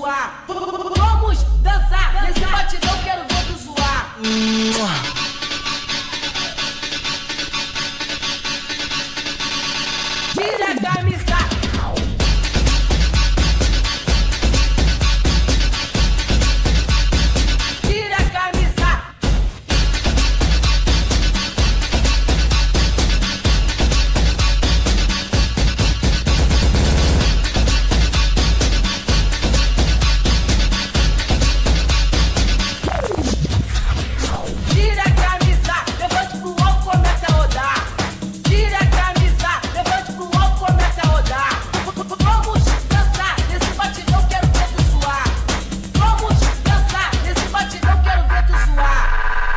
zoar. Vamos dançar nesse batidão, quero ver tu zoar. Tira a camisa. Tira a camisa. Tira a camisa, levante pro alto, comece a rodar. Tira a camisa, levante pro alto, comece a rodar. Vamos dançar nesse batidão, quero ver tu suar. Vamos dançar nesse batidão, quero ver tu suar.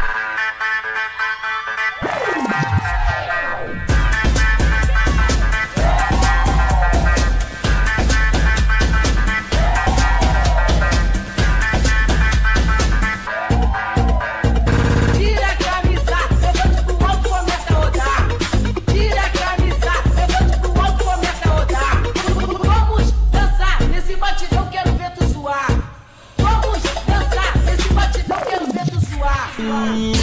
Tira a camisa, levante pro alto, comece a rodar. Tira a camisa, levante pro alto, comece a rodar. Vamos dançar nesse batidão, quero ver tu suar. Vamos dançar nesse batidão, quero ver tu suar.